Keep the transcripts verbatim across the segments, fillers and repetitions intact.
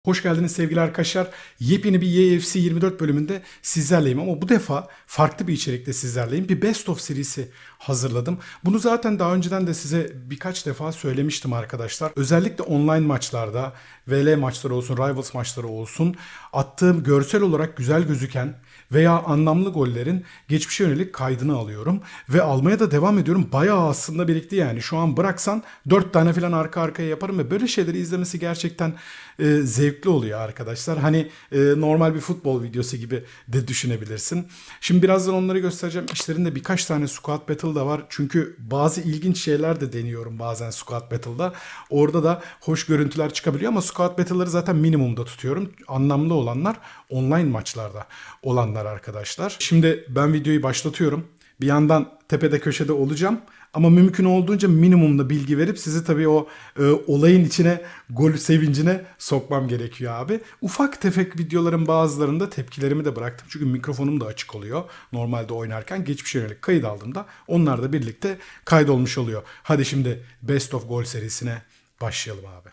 Hoş geldiniz sevgili arkadaşlar. Yepyeni bir U F C yirmi dört bölümünde sizlerleyim ama bu defa farklı bir içerikte sizlerleyim. Bir Best of serisi hazırladım. Bunu zaten daha önceden de size birkaç defa söylemiştim arkadaşlar. Özellikle online maçlarda, V L maçları olsun, Rivals maçları olsun attığım görsel olarak güzel gözüken veya anlamlı gollerin geçmişe yönelik kaydını alıyorum. Ve almaya da devam ediyorum. Bayağı aslında birikti yani. Şu an bıraksan dört tane falan arka arkaya yaparım ve böyle şeyleri izlemesi gerçekten e, zevkli oluyor arkadaşlar. Hani e, normal bir futbol videosu gibi de düşünebilirsin. Şimdi birazdan onları göstereceğim. İşlerinde birkaç tane Squad Battle da var. Çünkü bazı ilginç şeyler de deniyorum bazen Squad Battle'da. Orada da hoş görüntüler çıkabiliyor ama Squad Battle'ları zaten minimumda tutuyorum. Anlamlı olanlar online maçlarda olanlar arkadaşlar. Şimdi ben videoyu başlatıyorum. Bir yandan tepede köşede olacağım. Ama mümkün olduğunca minimumda bilgi verip sizi tabii o e, olayın içine, gol sevincine sokmam gerekiyor abi. Ufak tefek videoların bazılarında tepkilerimi de bıraktım. Çünkü mikrofonum da açık oluyor. Normalde oynarken geçmişe yönelik kayıt aldığımda onlar da birlikte kaydolmuş oluyor. Hadi şimdi Best of Gol serisine başlayalım abi.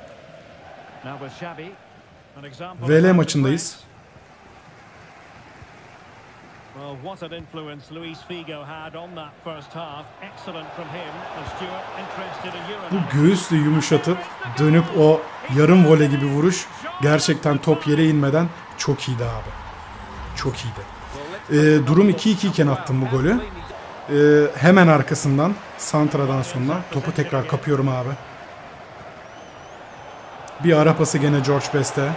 V L maçındayız. Well, what an influence Luis Figo had on that first half. Excellent from him. And Stuart interested in Euro. Bu göğüsle yumuşatıp dönüp o yarım voley gibi vuruş gerçekten top yere inmeden çok iyiydi abi. Çok iyiydi. Ee, durum iki iki iken attım bu golü. Ee, hemen arkasından santradan sonra topu tekrar kapıyorum abi. Bir ara pası gene George Best'e.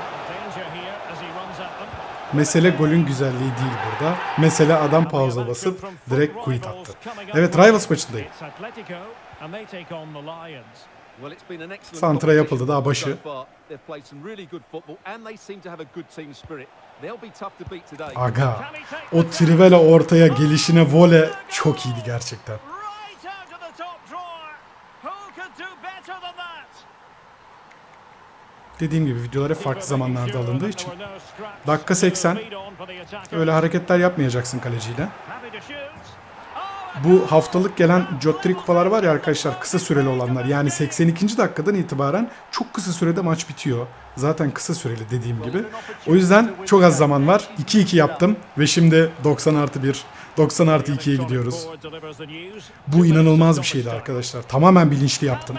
Mesele golün güzelliği değil burada. Mesele adam pauza basıp direkt quit attı. Evet, Rivals maçındayım. Santra yapıldı daha başı. Aga, o Trivela ortaya gelişine voley çok iyiydi gerçekten. Dediğim gibi videolar hep farklı zamanlarda alındığı için. Dakika seksen. Öyle hareketler yapmayacaksın kaleciyle. Bu haftalık gelen Jotteri kupalar var ya arkadaşlar, kısa süreli olanlar. Yani seksen ikinci dakikadan itibaren çok kısa sürede maç bitiyor. Zaten kısa süreli dediğim gibi. O yüzden çok az zaman var. iki iki yaptım ve şimdi doksan artı bir, doksan artı ikiye gidiyoruz. Bu inanılmaz bir şeydi arkadaşlar. Tamamen bilinçli yaptım.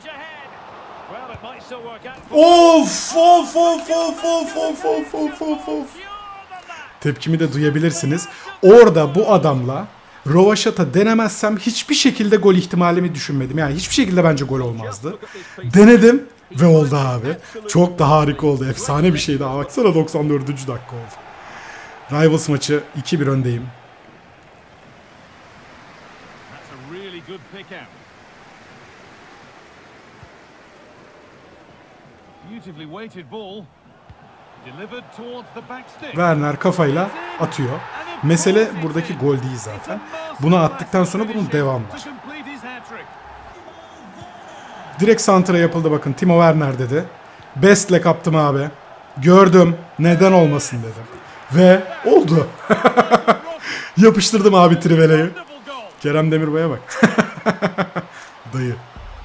Of of of of of of of of of of. Tepkimi de duyabilirsiniz. Orada bu adamla rovaşata denemezsem hiçbir şekilde gol ihtimalimi düşünmedim. Yani hiçbir şekilde bence gol olmazdı. Denedim ve oldu abi. Çok da harika oldu. Efsane bir şeydi. Baksana doksan dördüncü dakika oldu. Rivals maçı iki bir öndeyim. Werner kafayla atıyor. Mesele buradaki gol değil zaten. Bunu attıktan sonra bunun devamı var. Direkt santra yapıldı bakın. Timo Werner dedi. Best'le kaptım abi. Gördüm. Neden olmasın dedim. Ve oldu. Yapıştırdım abi Trivela'yı. Kerem Demirbay'a bak. Dayı.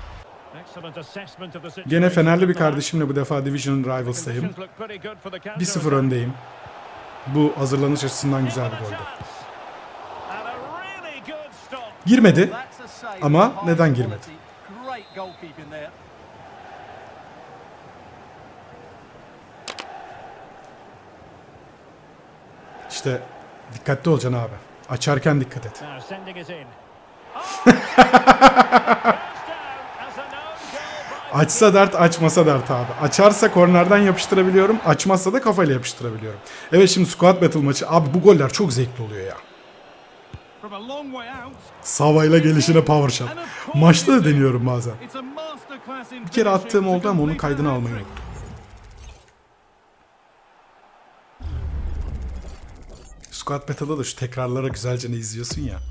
Gene Fenerli bir kardeşimle bu defa Division Rivals'tayım. bir sıfır öndeyim. Bu hazırlanış açısından güzel bir goldü. Girmedi. Ama neden girmedi? İşte dikkatli olacaksın abi. Açarken dikkat et. Açsa dert, açmasa dert abi. Açarsa kornerden yapıştırabiliyorum. Açmazsa da kafayla yapıştırabiliyorum. Evet, şimdi Squad Battle maçı. Abi bu goller çok zevkli oluyor ya. Savayla gelişine power shot. Maçta da deniyorum bazen. Bir kere attığım oldu ama onun kaydını almayı unuttum. Squad Battle'da da şu tekrarlara güzelce ne izliyorsun ya.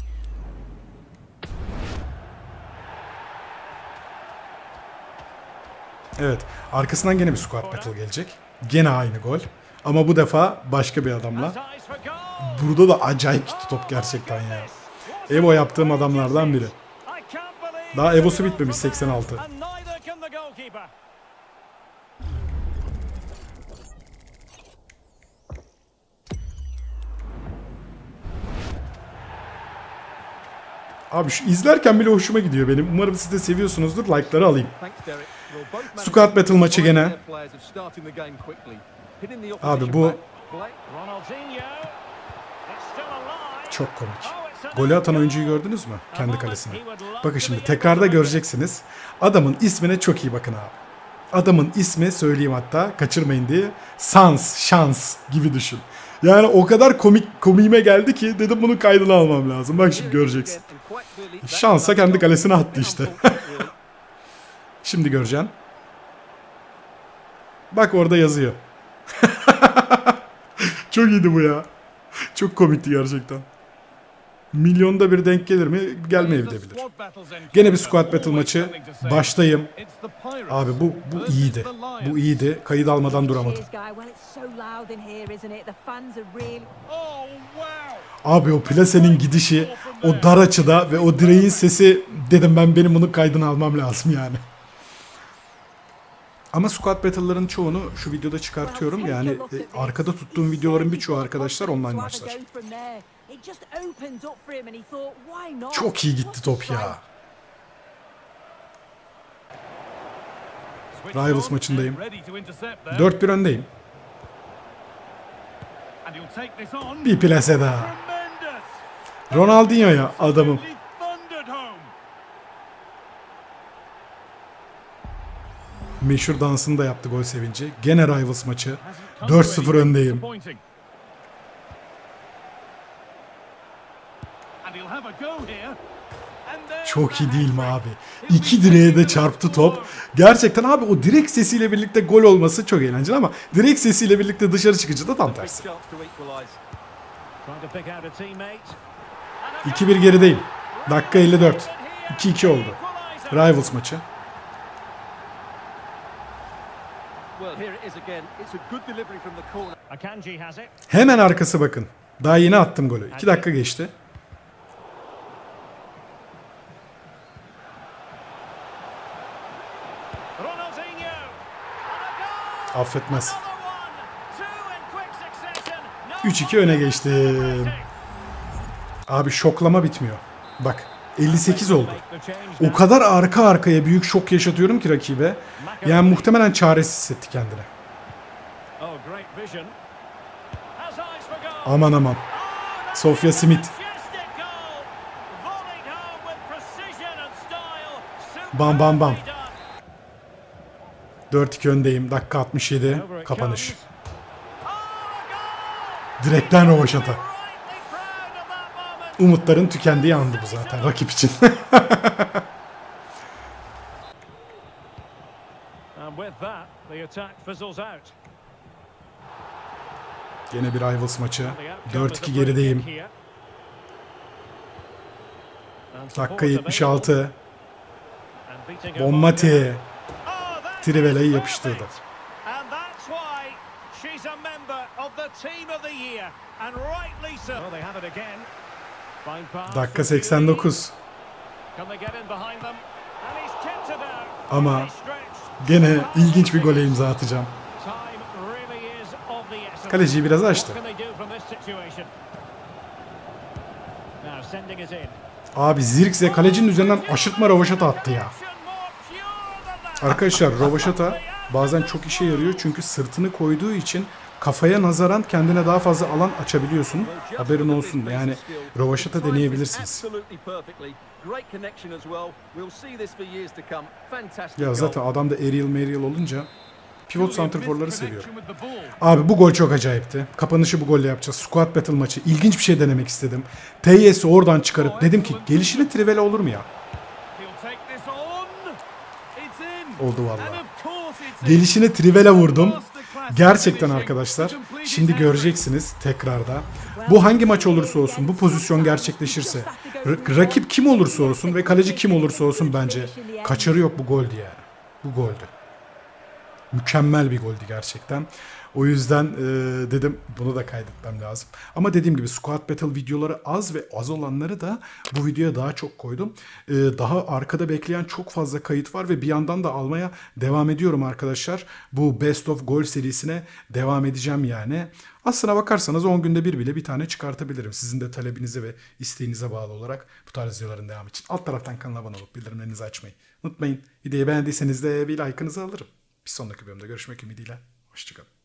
Evet. Arkasından gene bir Squad Battle gelecek. Gene aynı gol. Ama bu defa başka bir adamla. Burada da acayip gitti top gerçekten ya. Evo yaptığım adamlardan biri. Daha Evo'su bitmemiş seksen altı. Abi şu izlerken bile hoşuma gidiyor benim. Umarım siz de seviyorsunuzdur. Like'ları alayım. Squad Battle maçı gene. Abi bu çok komik. Golü atan oyuncuyu gördünüz mü? Kendi kalesine. Bakın şimdi tekrarda göreceksiniz. Adamın ismine çok iyi bakın abi. Adamın ismi söyleyeyim hatta kaçırmayın diye. Sans, şans gibi düşün. Yani o kadar komik komiğime geldi ki dedim bunun kaydını almam lazım. Bak şimdi göreceksin. Şansa kendi kalesine attı işte. Şimdi göreceksin. Bak orada yazıyor. Çok iyiydi bu ya. Çok komikti gerçekten. Milyonda bir denk gelir mi? Gelmeyebilir. Gene bir squad battle maçı. Baştayım. Abi bu bu iyiydi. Bu iyiydi. Kayıt almadan duramadım. Abi o plasenin gidişi, o dar açıda ve o direğin sesi, dedim ben benim bunun kaydını almam lazım yani. Ama squad battle'ların çoğunu şu videoda çıkartıyorum. Yani e, arkada tuttuğum videoların birçoğu arkadaşlar online maçlar. Çok iyi gitti top ya. Rivals maçındayım. dört bir öndeyim. Bir plase daha. Ronaldinho'ya adamım. Meşhur dansını da yaptı gol sevinci. Gene Rivals maçı. dört sıfır öndeyim. Çok iyi değil mi abi? İki direğe de çarptı top. Gerçekten abi o direk sesiyle birlikte gol olması çok eğlenceli ama direk sesiyle birlikte dışarı çıkınca da tam tersi. iki bir gerideyim. Dakika elli dört. iki iki oldu. Rivals maçı. Hemen arkası bakın. Daha yeni attım golü. iki dakika geçti. Affetmez. üç iki öne geçtim. Abi şoklama bitmiyor. Bak elli sekiz oldu. O kadar arka arkaya büyük şok yaşatıyorum ki rakibe. Yani muhtemelen çaresiz hissetti kendini. Aman aman. Sofya Smith. Bam bam bam. dört iki öndeyim. Dakika altmış yedi. Kapanış. Direkten rovaşata. Umutların tükendiği andı bu zaten rakip için. Yine bir Rivals maçı. dört iki gerideyim. Dakika yetmiş altı. Bonmati. Trivella'yı yapıştırdı. Dakika seksen dokuz. Ama gene ilginç bir gole imza atacağım. Kaleciyi biraz açtı. Abi Zirkse kalecinin üzerinden aşırtma rovaşata attı ya. Arkadaşlar rovaşata bazen çok işe yarıyor çünkü sırtını koyduğu için kafaya nazaran kendine daha fazla alan açabiliyorsun. Haberin olsun. Yani rovaşata deneyebilirsiniz. Ya zaten adamda aerial marial olunca pivot santrforları seviyorum. Abi bu gol çok acayipti. Kapanışı bu golle yapacağız. Squad Battle maçı. İlginç bir şey denemek istedim. T Y'si oradan çıkarıp dedim ki gelişine Trivela olur mu ya? Oldu vallahi. Gelişine Trivela vurdum. Gerçekten arkadaşlar. Şimdi göreceksiniz tekrarda. Bu hangi maç olursa olsun bu pozisyon gerçekleşirse rakip kim olursa olsun ve kaleci kim olursa olsun bence kaçarı yok bu goldü yani. Bu goldü. Mükemmel bir goldü gerçekten. O yüzden e, dedim bunu da kaydetmem lazım. Ama dediğim gibi Squad Battle videoları az ve az olanları da bu videoya daha çok koydum. E, daha arkada bekleyen çok fazla kayıt var ve bir yandan da almaya devam ediyorum arkadaşlar. Bu Best of Goal serisine devam edeceğim yani. Aslına bakarsanız on günde bir bile bir tane çıkartabilirim. Sizin de talebinize ve isteğinize bağlı olarak bu tarz videoların devamı için. Alt taraftan kanala abone olup bildirimlerinizi açmayı unutmayın. Videoyu beğendiyseniz de bir like'ınızı alırım. Bir sonraki bölümde görüşmek ümidiyle. Hoşçakalın.